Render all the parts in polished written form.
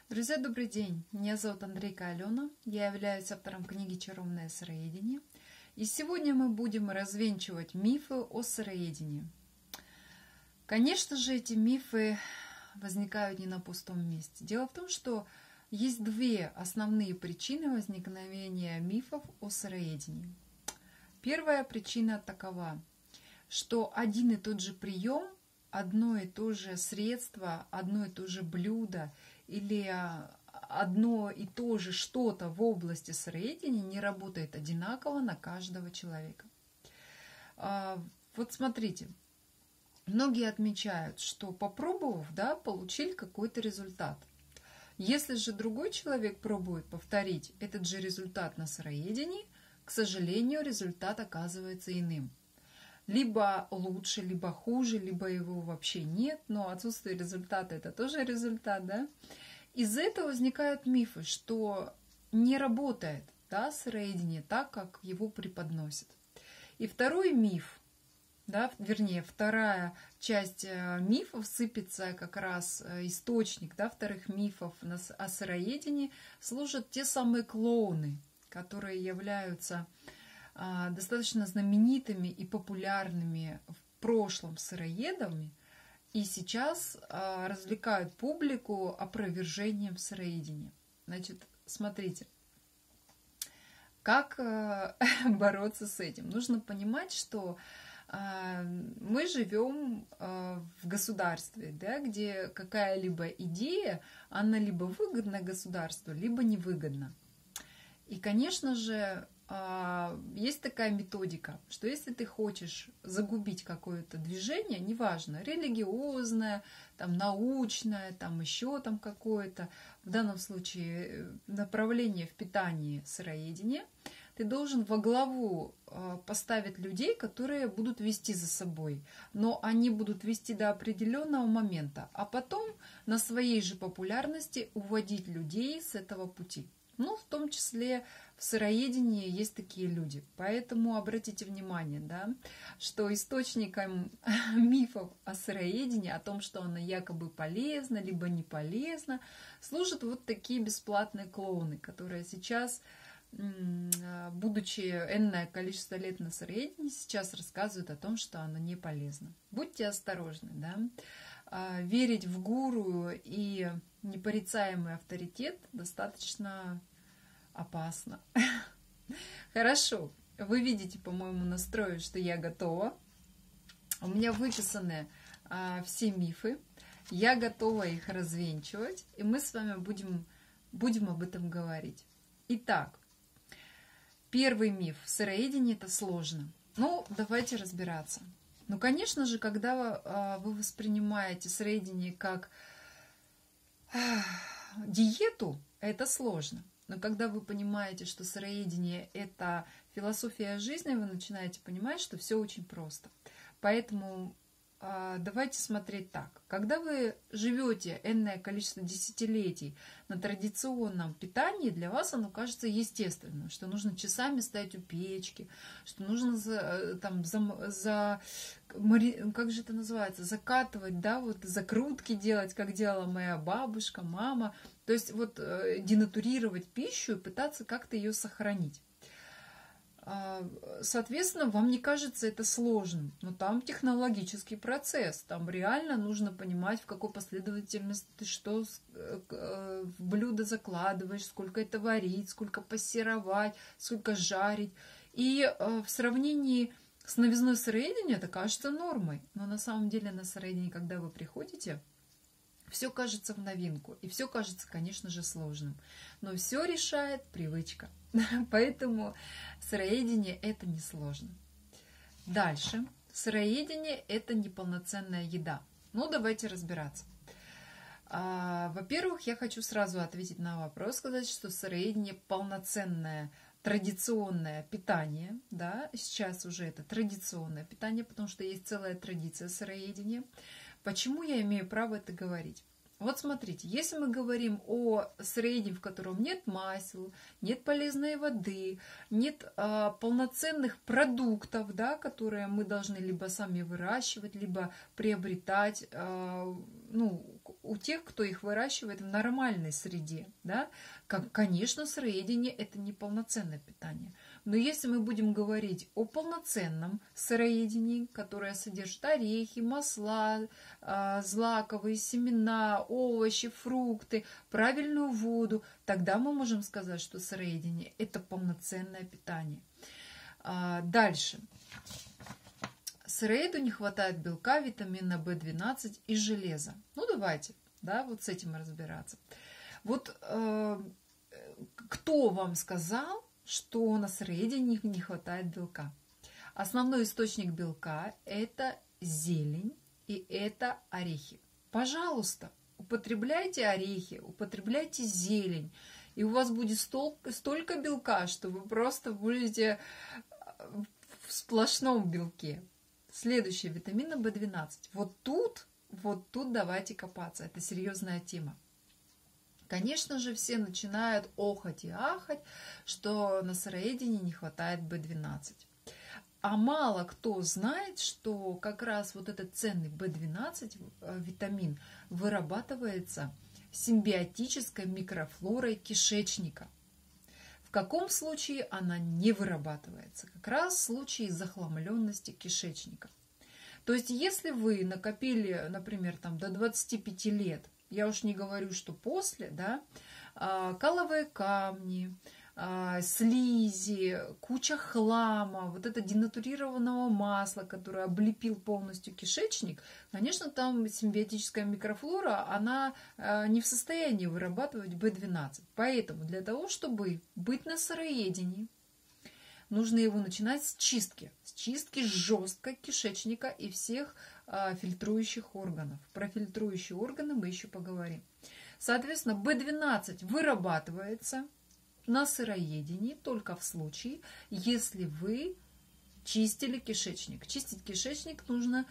Друзья, добрый день! Меня зовут Андрейка Алена, я являюсь автором книги «Чаровное сыроедение». И сегодня мы будем развенчивать мифы о сыроедении. Конечно же, эти мифы возникают не на пустом месте. Дело в том, что есть две основные причины возникновения мифов о сыроедении. Первая причина такова, что один и тот же прием, одно и то же средство, одно и то же блюдо или одно и то же что-то в области сыроедения не работает одинаково на каждого человека. Вот смотрите, многие отмечают, что попробовав, получили какой-то результат. Если же другой человек пробует повторить этот же результат на сыроедении, к сожалению, результат оказывается иным. Либо лучше, либо хуже, либо его вообще нет, но отсутствие результата – это тоже результат, да? Из-за этого возникают мифы, что не работает сыроедение так, как его преподносят. И второй миф, вторая часть мифов сыпется как раз источник вторых мифов о сыроедении, служат те самые клоуны, которые являются достаточно знаменитыми и популярными в прошлом сыроедами и сейчас развлекают публику опровержением сыроедения. Значит, смотрите, как бороться с этим? Нужно понимать, что мы живем в государстве, где какая-либо идея, она либо выгодна государству, либо невыгодна. И, конечно же, есть такая методика, что если ты хочешь загубить какое-то движение, неважно, религиозное, научное, еще какое-то, в данном случае направление в питании сыроедения, ты должен во главу поставить людей, которые будут вести за собой, но они будут вести до определенного момента, а потом на своей же популярности уводить людей с этого пути. В том числе в сыроедении есть такие люди. Поэтому обратите внимание, что источником мифов о сыроедении, о том, что оно якобы полезно, либо не полезно, служат вот такие бесплатные клоуны, которые сейчас, будучи энное количество лет на сыроедении, сейчас рассказывают о том, что оно не полезно. Будьте осторожны, верить в гуру и непорицаемый авторитет достаточно опасно. Хорошо, вы видите по моему настрою, что я готова. У меня выписаны все мифы, я готова их развенчивать, и мы с вами будем об этом говорить. Итак, первый миф. Сыроедение – это сложно. Давайте разбираться. Конечно же, когда вы воспринимаете сыроедение как диету, это сложно. Но когда вы понимаете, что сыроедение – это философия жизни, вы начинаете понимать, что все очень просто. Поэтому давайте смотреть так. Когда вы живете энное количество десятилетий на традиционном питании, для вас оно кажется естественным, что нужно часами стоять у печки, что нужно как же это называется, закатывать, закрутки делать, как делала моя бабушка, мама. То есть денатурировать пищу и пытаться как-то ее сохранить. Соответственно, вам не кажется это сложным, но там технологический процесс, там реально нужно понимать, в какой последовательности ты что в блюдо закладываешь, сколько это варить, сколько пассеровать, сколько жарить. И в сравнении с новизной сыроедения это кажется нормой, но на самом деле на сыроедение, когда вы приходите, все кажется в новинку, и все кажется, конечно же, сложным. Но все решает привычка. Поэтому сыроедение – это несложно. Дальше. Сыроедение – это неполноценная еда. Давайте разбираться. Во-первых, я хочу сразу ответить на вопрос, сказать, что сыроедение – полноценное традиционное питание. Сейчас уже это традиционное питание, потому что есть целая традиция сыроедения. Почему я имею право это говорить? Вот смотрите, если мы говорим о сыроедении, в котором нет масел, нет полезной воды, нет полноценных продуктов, которые мы должны либо сами выращивать, либо приобретать, у тех, кто их выращивает в нормальной среде. Да? Конечно, сыроедение – это не полноценное питание. Но если мы будем говорить о полноценном сыроедении, которое содержит орехи, масла, злаковые семена, овощи, фрукты, правильную воду, тогда мы можем сказать, что сыроедение – это полноценное питание. Дальше. Сыроеду не хватает белка, витамина В12 и железа. Ну, давайте, да, вот с этим разбираться. Вот кто вам сказал, что на сыроедении не хватает белка? Основной источник белка – это зелень и это орехи. Пожалуйста, употребляйте орехи, употребляйте зелень, и у вас будет столько белка, что вы просто будете в сплошном белке. Следующее, витамина В12. Вот тут давайте копаться. Это серьезная тема. Конечно же, все начинают охать и ахать, что на сыроедении не хватает В12. А мало кто знает, что как раз вот этот ценный В12, витамин, вырабатывается симбиотической микрофлорой кишечника. В каком случае она не вырабатывается? Как раз в случае захламленности кишечника. То есть, если вы накопили, например, там, до 25 лет, я уж не говорю, что после, да, каловые камни, слизи, куча хлама, вот это денатурированного масла, которое облепил полностью кишечник, конечно, там симбиотическая микрофлора, она не в состоянии вырабатывать В12. Поэтому для того, чтобы быть на сыроедении, нужно его начинать с чистки жесткой кишечника и всех фильтрующих органов. Про фильтрующие органы мы еще поговорим. Соответственно, В12 вырабатывается на сыроедении только в случае, если вы чистили кишечник. Чистить кишечник нужно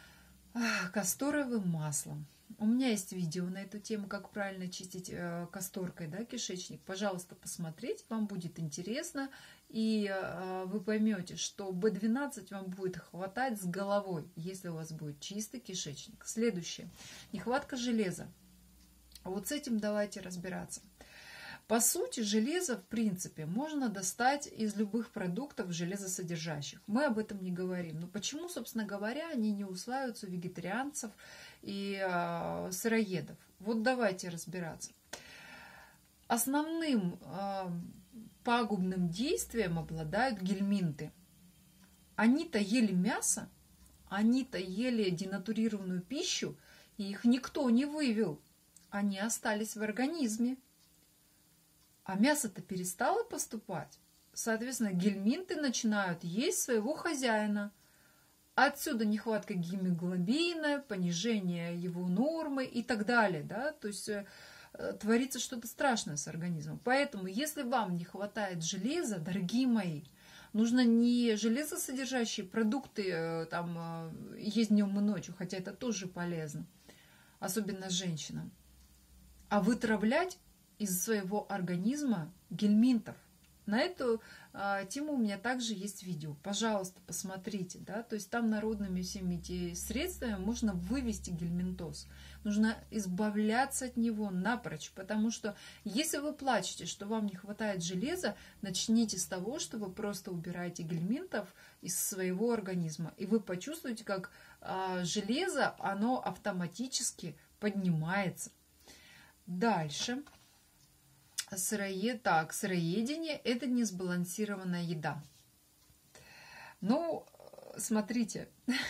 касторовым маслом. У меня есть видео на эту тему, как правильно чистить касторкой, да, кишечник. Пожалуйста, посмотрите, вам будет интересно, и вы поймете, что В12 вам будет хватать с головой, если у вас будет чистый кишечник. Следующее. Нехватка железа. Вот с этим давайте разбираться. По сути, железо, в принципе, можно достать из любых продуктов железосодержащих. Мы об этом не говорим. Но почему, собственно говоря, они не усваиваются у вегетарианцев и сыроедов? Вот давайте разбираться. Основным пагубным действием обладают гельминты. Они-то ели мясо, они-то ели денатурированную пищу, и их никто не вывел. Они остались в организме. А мясо-то перестало поступать. Соответственно, гельминты начинают есть своего хозяина. Отсюда нехватка гемоглобина, понижение его нормы и так далее. Да? То есть творится что-то страшное с организмом. Поэтому, если вам не хватает железа, дорогие мои, нужно не железосодержащие продукты там, есть днем и ночью, хотя это тоже полезно, особенно женщинам, а вытравлять из своего организма гельминтов. На эту тему у меня также есть видео. Пожалуйста, посмотрите. Да? То есть там народными всеми этими средствами можно вывести гельминтоз. Нужно избавляться от него напрочь. Потому что если вы плачете, что вам не хватает железа, начните с того, что вы просто убираете гельминтов из своего организма. И вы почувствуете, как железо, оно автоматически поднимается. Дальше. Сыроедение – это несбалансированная еда. Ну, смотрите,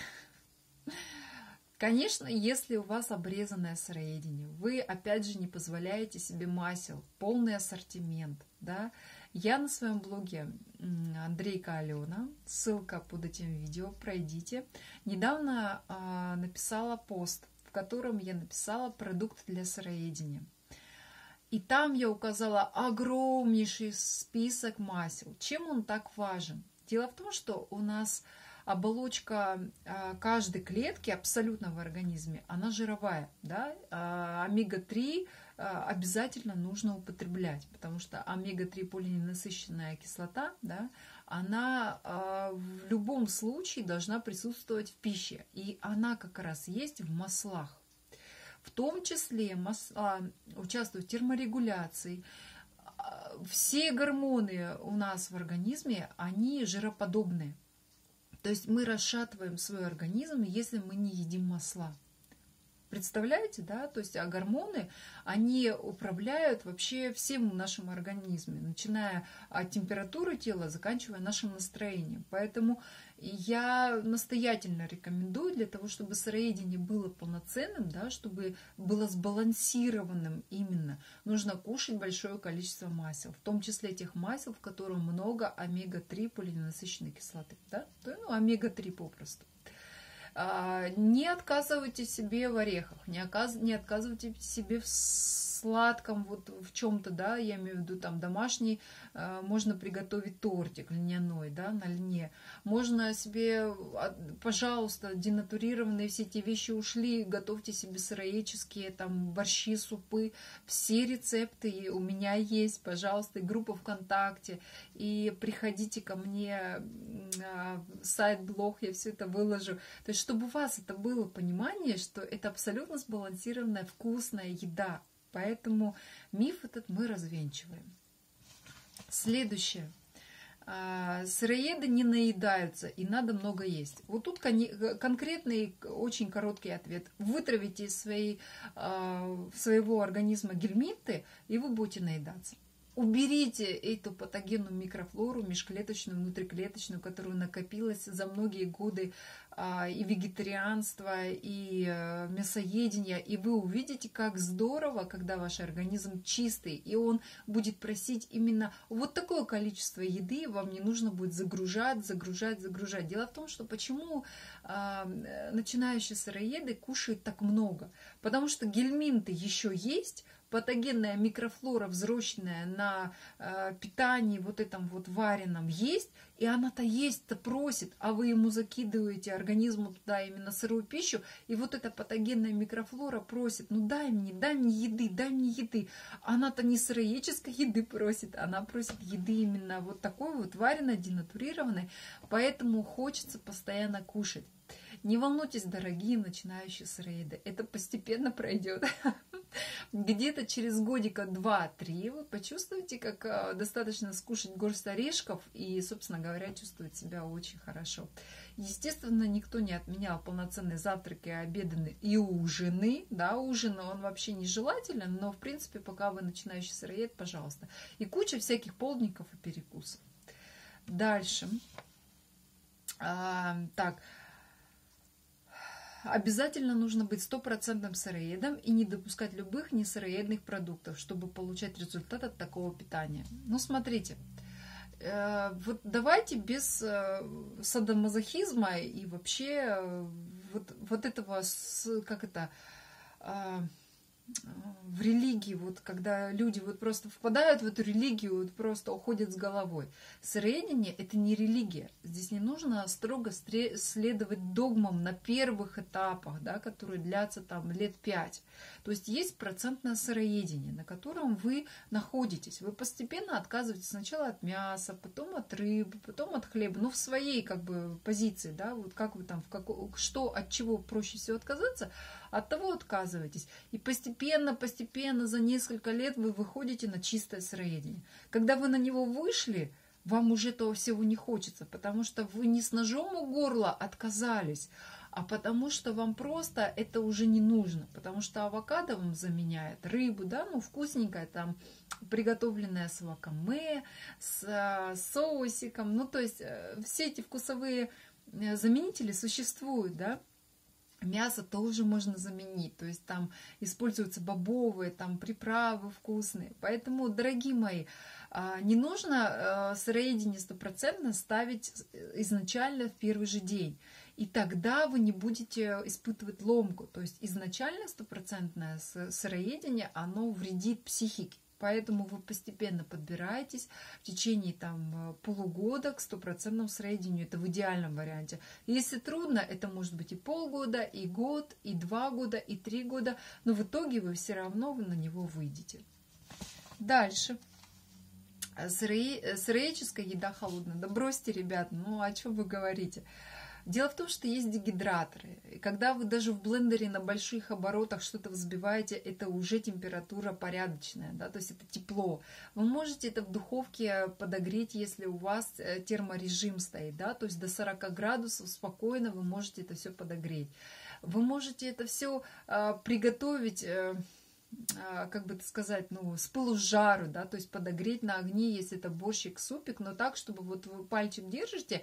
конечно, если у вас обрезанное сыроедение, вы, опять же, не позволяете себе масел, полный ассортимент, да. Я на своем блоге Андрейка Алена, ссылка под этим видео, пройдите, недавно написала пост, в котором я написала продукт для сыроедения. И там я указала огромнейший список масел. Чем он так важен? Дело в том, что у нас оболочка каждой клетки абсолютно в организме, она жировая. Да? Омега-3 обязательно нужно употреблять, потому что омега-3 полиненасыщенная кислота, да, она в любом случае должна присутствовать в пище. И она как раз есть в маслах. В том числе масла участвуют в терморегуляции. Все гормоны у нас в организме, они жироподобные. То есть мы расшатываем свой организм, если мы не едим масла. Представляете, да? То есть гормоны, они управляют вообще всем в нашем организме, начиная от температуры тела, заканчивая нашим настроением. Поэтому я настоятельно рекомендую для того, чтобы сыроедение было полноценным, да, чтобы было сбалансированным именно, нужно кушать большое количество масел, в том числе тех масел, в которых много омега-3 полиненасыщенной кислоты, да? Омега-3 попросту. Не отказывайте себе в орехах, не отказывайте себе в сладком, вот в чем-то, да, я имею в виду там домашний, можно приготовить тортик льняной, да, на льне. Можно себе, пожалуйста, денатурированные все эти вещи ушли, готовьте себе сыроедческие, там, борщи, супы, все рецепты у меня есть, пожалуйста, и группа ВКонтакте, и приходите ко мне, сайт-блог, я все это выложу. То есть, чтобы у вас это было понимание, что это абсолютно сбалансированная, вкусная еда. Поэтому миф этот мы развенчиваем. Следующее. Сыроеды не наедаются, и надо много есть. Вот тут конкретный, очень короткий ответ. Вытравите из своего организма гельминты, и вы будете наедаться. Уберите эту патогенную микрофлору, межклеточную, внутриклеточную, которая накопилась за многие годы и вегетарианства, и мясоедения, и вы увидите, как здорово, когда ваш организм чистый, и он будет просить именно вот такое количество еды, вам не нужно будет загружать. Дело в том, что почему начинающие сыроеды кушают так много? Потому что гельминты еще есть, патогенная микрофлора, взросленная на питании вот этом вот вареном, есть, и она-то есть-то просит, а вы ему закидываете организму туда именно сырую пищу, и вот эта патогенная микрофлора просит, ну дай мне еды. Она-то не сыроедческой еды просит, она просит еды именно вот такой вот вареной, денатурированной, поэтому хочется постоянно кушать. Не волнуйтесь, дорогие начинающие сыроеды, это постепенно пройдет. Где-то через годика 2-3 вы почувствуете, как достаточно скушать горсть орешков и, собственно говоря, чувствовать себя очень хорошо. Естественно, никто не отменял полноценные завтраки, обеды и ужины. Да, ужин, он вообще нежелателен, но, в принципе, пока вы начинающий сыроед, пожалуйста. И куча всяких полдников и перекусов. Дальше. Так. Обязательно нужно быть стопроцентным сыроедом и не допускать любых несыроедных продуктов, чтобы получать результат от такого питания. Ну, смотрите, вот давайте без садомазохизма и вообще вот этого, как это, в религии, вот когда люди вот просто впадают в эту религию, вот просто уходят с головой. Сыроедение – это не религия. Здесь не нужно строго следовать догмам на первых этапах, да, которые длятся там лет 5. То есть есть процентное сыроедение, на котором вы находитесь. Вы постепенно отказываетесь сначала от мяса, потом от рыбы, потом от хлеба, ну в своей как бы позиции, да, вот как вы там, от чего проще всего отказаться, от того отказываетесь. И постепенно за несколько лет вы выходите на чистое сыроедение. Когда вы на него вышли, вам уже этого всего не хочется, потому что вы не с ножом у горла отказались, а потому что вам просто это уже не нужно, потому что авокадо вам заменяет рыбу, да, ну вкусненькая там, приготовленная с вакаме, с соусиком, ну то есть все эти вкусовые заменители существуют, да. Мясо тоже можно заменить, то есть там используются бобовые, там приправы вкусные. Поэтому, дорогие мои, не нужно сыроедение стопроцентно ставить изначально в первый же день. И тогда вы не будете испытывать ломку. То есть изначально стопроцентное сыроедение, оно вредит психике. Поэтому вы постепенно подбираетесь в течение там, полугода к стопроцентному сыроедению. Это в идеальном варианте. Если трудно, это может быть и полгода, и год, и 2 года, и 3 года. Но в итоге вы все равно на него выйдете. Дальше. Сыроедческая еда холодная. Да бросьте, ребят, ну о чем вы говорите? Дело в том, что есть дегидраторы. И когда вы даже в блендере на больших оборотах что-то взбиваете, это уже температура порядочная, да, то есть это тепло. Вы можете это в духовке подогреть, если у вас терморежим стоит, да, то есть до 40 градусов спокойно вы можете это все подогреть. Вы можете это все приготовить, как бы это сказать, ну, с пылу с жару, да, то есть подогреть на огне, если это борщик, супик, но так, чтобы вот вы пальчик держите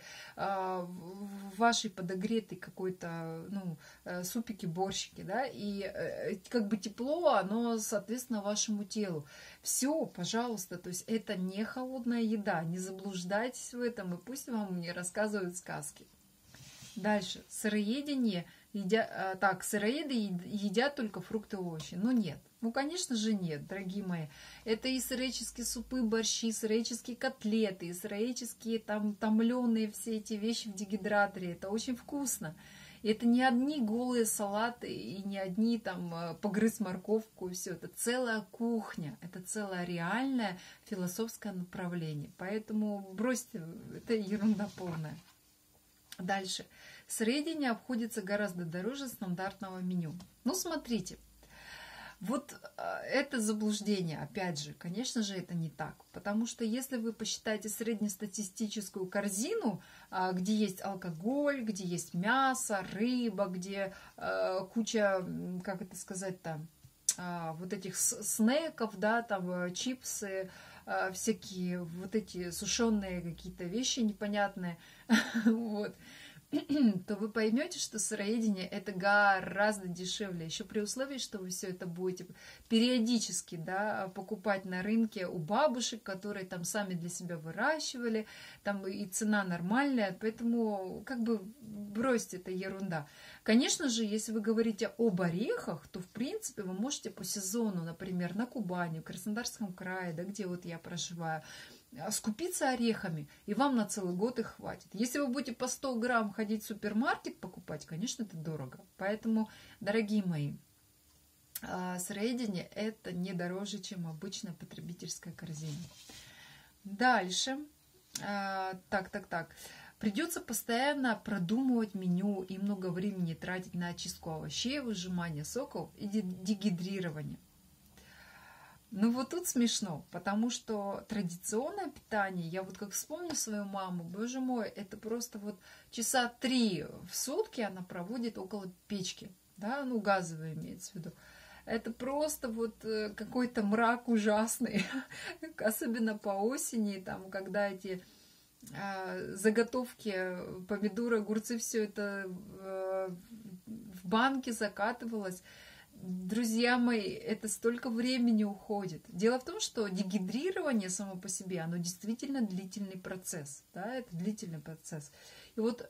в вашей подогретой какой-то, ну, супике, борщике, да, и как бы тепло, оно, соответственно, вашему телу. Все, пожалуйста, то есть это не холодная еда, не заблуждайтесь в этом, и пусть вам не рассказывают сказки. Дальше, сыроедение. Сыроеды едят только фрукты и овощи. Но нет. Ну, конечно же, нет, дорогие мои. Это и сыроедческие супы, борщи, сыроедческие котлеты, и сыроедческие там томленые все эти вещи в дегидраторе. Это очень вкусно. И это не одни голые салаты, и не одни там погрыз морковку, и все. Это целая кухня, это целое реальное философское направление. Поэтому бросьте, это ерунда полная. Дальше. Сыроедение обходится гораздо дороже стандартного меню. Ну, смотрите. Вот это заблуждение, опять же, конечно же, это не так. Потому что если вы посчитаете среднестатистическую корзину, где есть алкоголь, где есть мясо, рыба, где куча, как это сказать-то, вот этих снеков, да, там чипсы, всякие вот эти сушеные какие-то вещи непонятные, вот, то вы поймете, что сыроедение это гораздо дешевле, еще при условии, что вы все это будете периодически, да, покупать на рынке у бабушек, которые там сами для себя выращивали, там и цена нормальная, поэтому как бы бросьте, это ерунда. Конечно же, если вы говорите об орехах, то в принципе вы можете по сезону, например, на Кубани, в Краснодарском крае, да, где вот я проживаю, скупиться орехами, и вам на целый год их хватит. Если вы будете по 100 грамм ходить в супермаркет покупать, конечно, это дорого. Поэтому, дорогие мои, сыроедение это не дороже, чем обычная потребительская корзина. Дальше. Придется постоянно продумывать меню и много времени тратить на очистку овощей, выжимание соков и дегидрирование. Ну вот тут смешно, потому что традиционное питание, я вот как вспомню свою маму, боже мой, это просто вот часа 3 в сутки она проводит около печки, да, ну газовая имеется в виду. Это просто вот какой-то мрак ужасный, особенно по осени, там, когда эти заготовки, помидоры, огурцы, все это в банке закатывалось. Друзья мои, это столько времени уходит. Дело в том, что дегидрирование само по себе, оно действительно длительный процесс. Да, это длительный процесс. И вот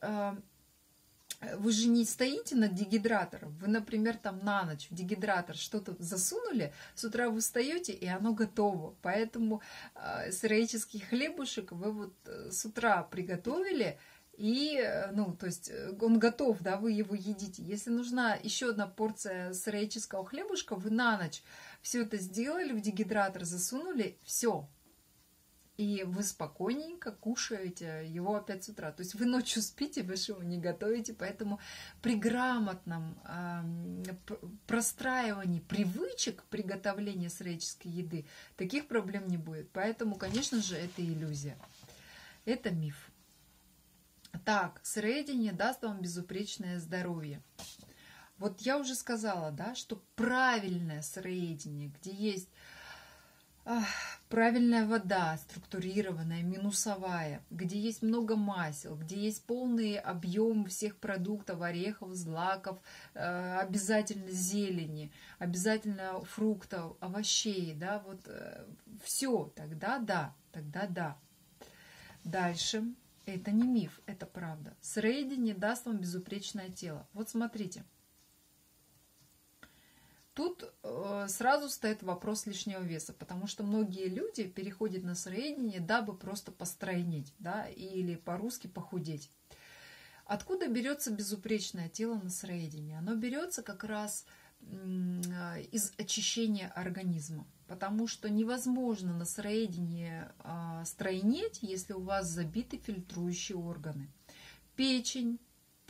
вы же не стоите над дегидратором. Вы, например, там на ночь в дегидратор что-то засунули, с утра вы встаете, и оно готово. Поэтому сыроедческий хлебушек вы вот с утра приготовили, и, ну, то есть он готов, да, вы его едите. Если нужна еще одна порция сыроедческого хлебушка, вы на ночь все это сделали, в дегидратор засунули, все. И вы спокойненько кушаете его опять с утра. То есть вы ночью спите, вы же его не готовите. Поэтому при грамотном простраивании привычек приготовления сыроедческой еды таких проблем не будет. Поэтому, конечно же, это иллюзия. Это миф. Так, сыроедение даст вам безупречное здоровье. Вот я уже сказала, да, что правильное сыроедение, где есть правильная вода, структурированная, минусовая, где есть много масел, где есть полный объем всех продуктов, орехов, злаков, обязательно зелени, обязательно фруктов, овощей, да, вот все, тогда да. Дальше. Это не миф, это правда. Сыроедение даст вам безупречное тело. Вот смотрите. Тут сразу стоит вопрос лишнего веса, потому что многие люди переходят на сыроедение, дабы просто постройнеть, да, или по-русски похудеть. Откуда берется безупречное тело на сыроедение? Оно берется как раз из очищения организма, потому что невозможно на сыроедении стройнеть, если у вас забиты фильтрующие органы. Печень,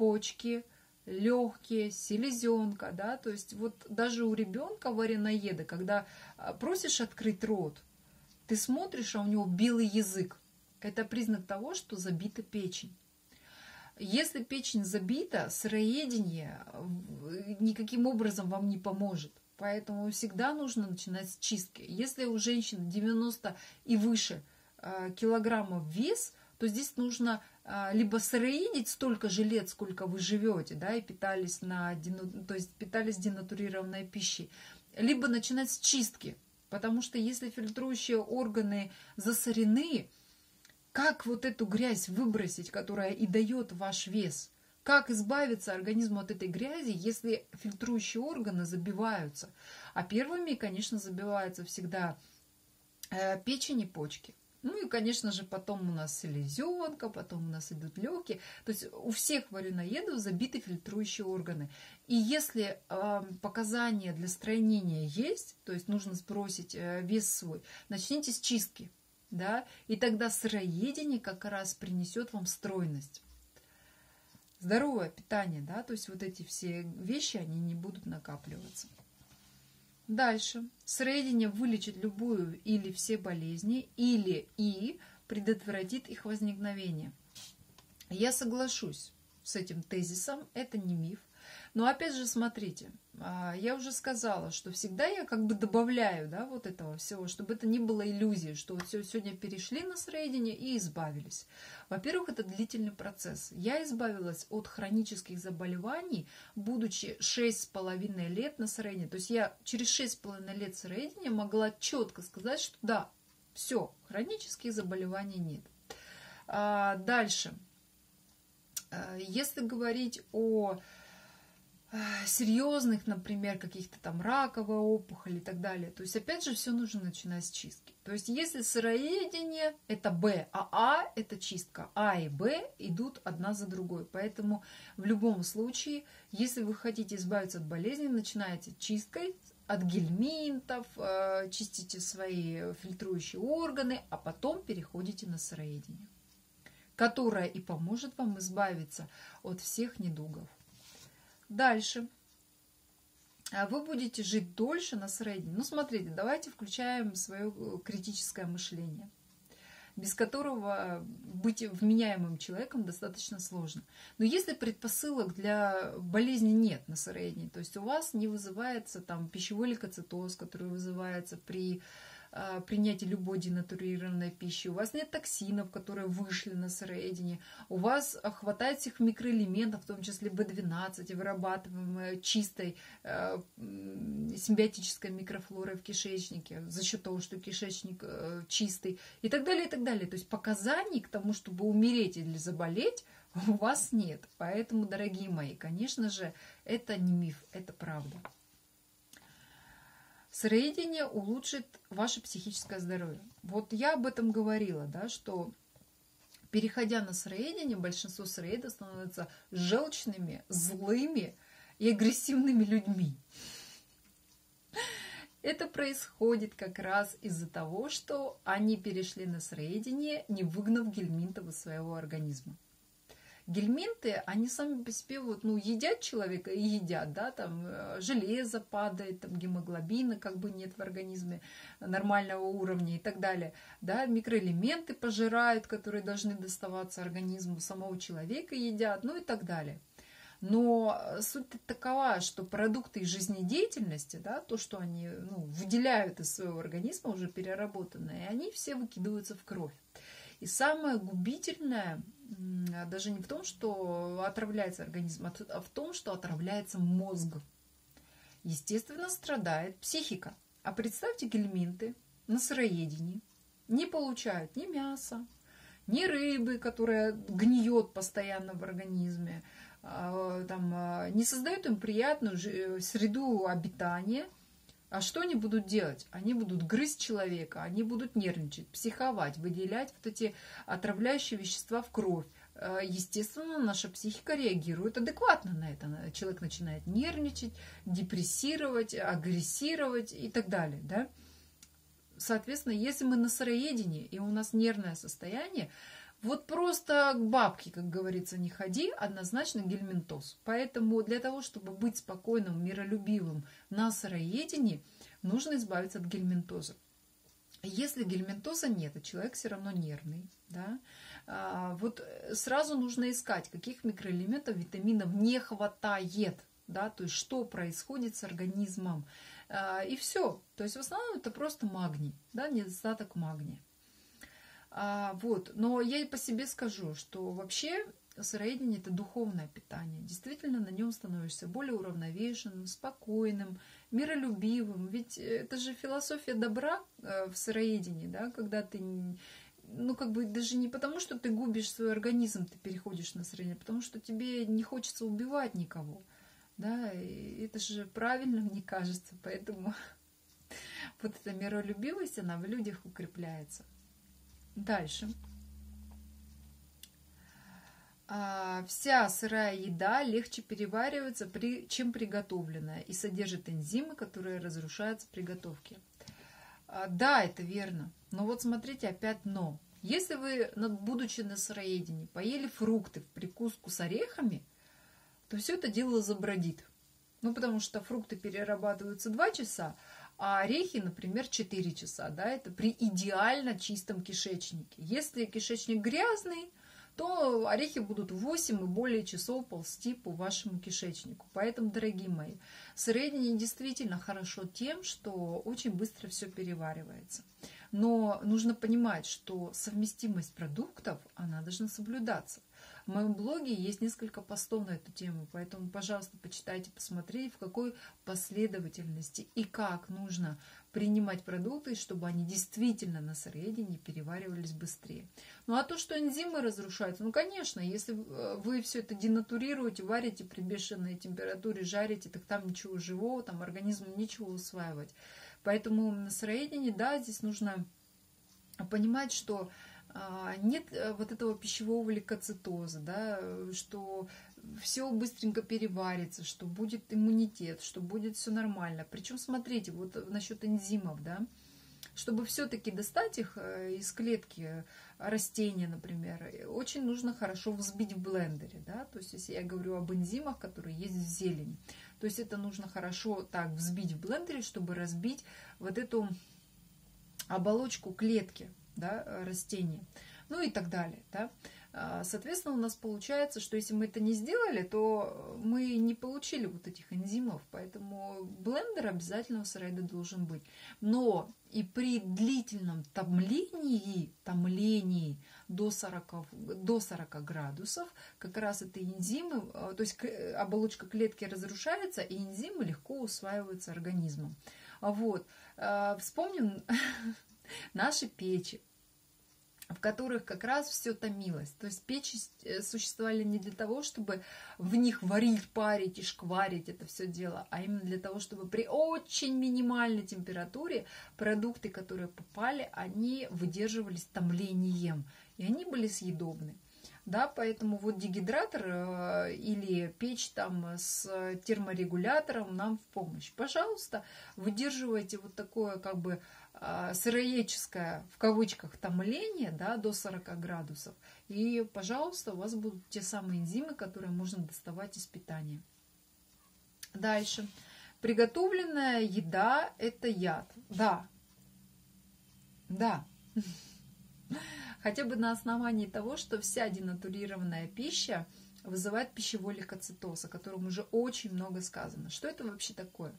почки, легкие, селезенка, да, то есть вот даже у ребенка вареноеда, когда просишь открыть рот, ты смотришь, а у него белый язык. Это признак того, что забита печень. Если печень забита, сыроедение никаким образом вам не поможет. Поэтому всегда нужно начинать с чистки. Если у женщин 90 и выше килограммов вес, то здесь нужно либо сыроедить столько же лет, сколько вы живете, да, и питались питались денатурированной пищей, либо начинать с чистки. Потому что если фильтрующие органы засорены, как вот эту грязь выбросить, которая и дает ваш вес? Как избавиться организму от этой грязи, если фильтрующие органы забиваются? А первыми, конечно, забиваются всегда печень и почки. Ну и, конечно же, потом у нас селезенка, потом у нас идут легкие. То есть у всех вареноедов забиты фильтрующие органы. И если показания для стройнения есть, то есть нужно сбросить вес свой, начните с чистки. Да? И тогда сыроедение как раз принесет вам стройность. Здоровое питание, да, то есть вот эти все вещи, они не будут накапливаться. Дальше. Сыроедение вылечит любую или все болезни, или и предотвратит их возникновение. Я соглашусь с этим тезисом, это не миф. Но опять же, смотрите, я уже сказала, что всегда я как бы добавляю, да, вот этого всего, чтобы это не было иллюзией, что вот сегодня перешли на сыроедение и избавились. Во-первых, это длительный процесс. Я избавилась от хронических заболеваний, будучи 6,5 лет на сыроедении. То есть я через 6,5 лет сыроедения могла четко сказать, что да, все, хронических заболеваний нет. Дальше. Если говорить о серьезных, например, каких-то там раковой опухоли и так далее. То есть, опять же, все нужно начинать с чистки. То есть, если сыроедение – это Б, а это чистка. А и Б идут одна за другой. Поэтому в любом случае, если вы хотите избавиться от болезни, начинайте чисткой от гельминтов, чистите свои фильтрующие органы, а потом переходите на сыроедение, которое и поможет вам избавиться от всех недугов. Дальше. Вы будете жить дольше на сыроедении. Ну, смотрите, давайте включаем свое критическое мышление, без которого быть вменяемым человеком достаточно сложно. Но если предпосылок для болезни нет на сыроедении, то есть у вас не вызывается там пищевой лейкоцитоз, который вызывается при принятии любой денатурированной пищи, у вас нет токсинов, которые вышли на сыроедение, у вас хватает всех микроэлементов, в том числе B12, вырабатываемой чистой симбиотической микрофлорой в кишечнике, за счет того, что кишечник чистый, и так далее, и так далее. То есть показаний к тому, чтобы умереть или заболеть, у вас нет. Поэтому, дорогие мои, конечно же, это не миф, это правда. Сыроедение улучшит ваше психическое здоровье. Вот я об этом говорила, да, что переходя на сыроедение, большинство сыроедов становятся желчными, злыми и агрессивными людьми. Это происходит как раз из-за того, что они перешли на сыроедение, не выгнав гельминтов из своего организма. Гельминты, они сами по себе вот, ну, едят человека и едят, да, там железо падает, там гемоглобина как бы нет в организме нормального уровня и так далее, да, микроэлементы пожирают, которые должны доставаться организму, самого человека едят, ну и так далее. Но суть такова, что продукты из жизнедеятельности, да, то, что они выделяют из своего организма, уже переработанные, они все выкидываются в кровь. И самое губительное даже не в том, что отравляется организм, а в том, что отравляется мозг. Естественно, страдает психика. А представьте, гельминты на сыроедении не получают ни мяса, ни рыбы, которая гниет постоянно в организме, там, не создают им приятную среду обитания. А что они будут делать? Они будут грызть человека, они будут нервничать, психовать, выделять вот эти отравляющие вещества в кровь. Естественно, наша психика реагирует адекватно на это. Человек начинает нервничать, депрессировать, агрессировать и так далее. Да? Соответственно, если мы на сыроедении и у нас нервное состояние, Вот просто к бабке, как говорится, не ходи, однозначно гельминтоз. Поэтому для того, чтобы быть спокойным, миролюбивым на сыроедении, нужно избавиться от гельминтоза. Если гельминтоза нет, а человек все равно нервный, да, вот сразу нужно искать, каких микроэлементов, витаминов не хватает, да, то есть что происходит с организмом. И все. То есть в основном это просто магний, да, недостаток магния. Вот. Но я и по себе скажу, что вообще сыроедение – это духовное питание. Действительно, на нем становишься более уравновешенным, спокойным, миролюбивым. Ведь это же философия добра в сыроедении, да, когда ты, ну, как бы даже не потому, что ты губишь свой организм, ты переходишь на сыроедение, а потому что тебе не хочется убивать никого. Да, и это же правильно, мне кажется. Поэтому вот эта миролюбивость, она в людях укрепляется. Дальше. Вся сырая еда легче переваривается, чем приготовленная, и содержит энзимы, которые разрушаются при готовке. Да, это верно. Но вот смотрите, опять но. Если вы, будучи на сыроедении, поели фрукты в прикуску с орехами, то все это дело забродит. Ну, потому что фрукты перерабатываются 2 часа, а орехи, например, 4 часа. Да, это при идеально чистом кишечнике. Если кишечник грязный, то орехи будут 8 и более часов ползти по вашему кишечнику. Поэтому, дорогие мои, сыроедение действительно хорошо тем, что очень быстро все переваривается. Но нужно понимать, что совместимость продуктов, она должна соблюдаться. В моем блоге есть несколько постов на эту тему, поэтому, пожалуйста, почитайте, посмотрите, в какой последовательности и как нужно принимать продукты, чтобы они действительно на сыроедении переваривались быстрее. Ну а то, что энзимы разрушаются, ну конечно, если вы все это денатурируете, варите при бешеной температуре, жарите, так там ничего живого, там организму нечего усваивать. Поэтому на сыроедении, да, здесь нужно понимать, что нет вот этого пищевого лейкоцитоза, да, что все быстренько переварится, что будет иммунитет, что будет все нормально. Причем, смотрите, вот насчет энзимов, да, чтобы все-таки достать их из клетки растения, например, очень нужно хорошо взбить в блендере, да, то есть если я говорю об энзимах, которые есть в зелени, то есть это нужно хорошо так взбить в блендере, чтобы разбить вот эту оболочку клетки, да, растения, ну и так далее, да. Соответственно, у нас получается, что если мы это не сделали, то мы не получили вот этих энзимов, поэтому блендер обязательно у сыроеда должен быть. Но и при длительном томлении до 40 градусов, как раз это энзимы, то есть оболочка клетки разрушается, и энзимы легко усваиваются организмом. Вот. Вспомним наши печи, в которых как раз все томилось. То есть печи существовали не для того, чтобы в них варить, парить и шкварить это все дело, а именно для того, чтобы при очень минимальной температуре продукты, которые попали, они выдерживались томлением, и они были съедобны. Да, поэтому вот дегидратор или печь там с терморегулятором нам в помощь. Пожалуйста, выдерживайте вот такое как бы сыроедческое, в кавычках, томление, да, до 40 градусов. И, пожалуйста, у вас будут те самые энзимы, которые можно доставать из питания. Дальше. Приготовленная еда – это яд. Да. Да. Хотя бы на основании того, что вся денатурированная пища вызывает пищевой лейкоцитоз, о котором уже очень много сказано. Что это вообще такое?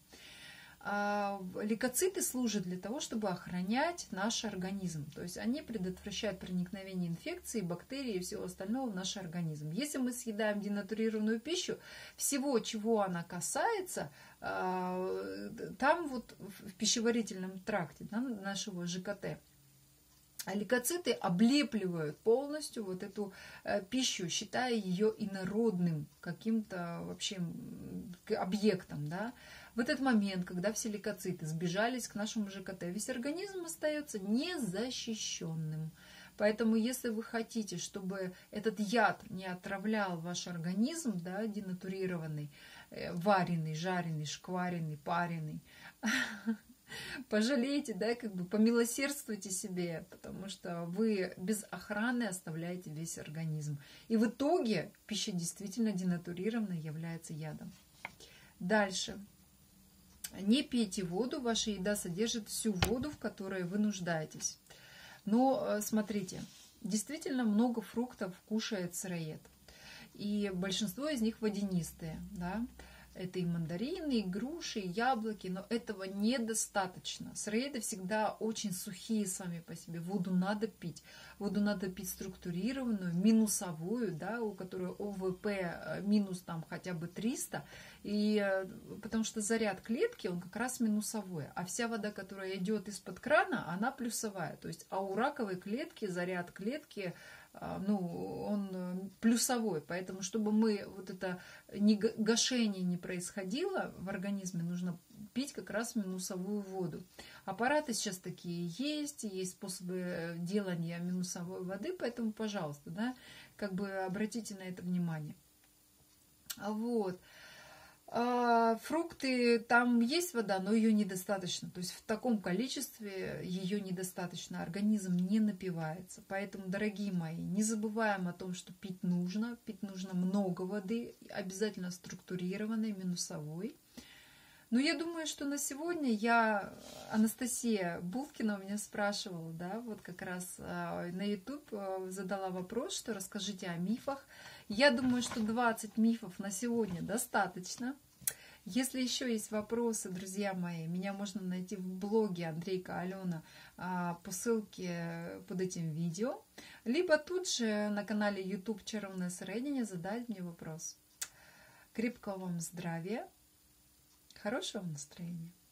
Лейкоциты служат для того, чтобы охранять наш организм. То есть они предотвращают проникновение инфекций, бактерий и всего остального в наш организм. Если мы съедаем денатурированную пищу, всего, чего она касается, там вот в пищеварительном тракте, да, нашего ЖКТ, лейкоциты облепливают полностью вот эту пищу, считая ее инородным каким-то вообще объектом, да. В этот момент, когда все лейкоциты сбежались к нашему ЖКТ, весь организм остается незащищенным. Поэтому, если вы хотите, чтобы этот яд не отравлял ваш организм, да, денатурированный, вареный, жареный, шкваренный, пареный, пожалейте, да, как бы помилосердствуйте себе, потому что вы без охраны оставляете весь организм. И в итоге пища действительно денатурированная является ядом. Дальше. Не пейте воду, ваша еда содержит всю воду, в которой вы нуждаетесь. Но смотрите, действительно много фруктов кушает сыроед. И большинство из них водянистые, да. Это и мандарины, и груши, и яблоки, но этого недостаточно. Сыроеды всегда очень сухие сами по себе. Воду надо пить. Воду надо пить структурированную, минусовую, да, у которой ОВП минус там хотя бы 300. Потому что заряд клетки, он как раз минусовой. А вся вода, которая идет из-под крана, она плюсовая. То есть, а у раковой клетки заряд клетки, он плюсовой. Поэтому, чтобы мы вот это гашение не происходило в организме, нужно пить как раз минусовую воду. Аппараты сейчас такие есть способы делания минусовой воды, поэтому, пожалуйста, да, как бы обратите на это внимание. Вот. Фрукты, там есть вода, но ее недостаточно. То есть в таком количестве ее недостаточно. Организм не напивается. Поэтому, дорогие мои, не забываем о том, что пить нужно. Пить нужно много воды, обязательно структурированной, минусовой. Но я думаю, что на сегодня Анастасия Булкина меня спрашивала, да, вот как раз на YouTube задала вопрос, что расскажите о мифах. Я думаю, что 20 мифов на сегодня достаточно. Если еще есть вопросы, друзья мои, меня можно найти в блоге Андрейка Алена по ссылке под этим видео, либо тут же на канале YouTube Чаровне Середине задать мне вопрос. Крепкого вам здравия, хорошего настроения.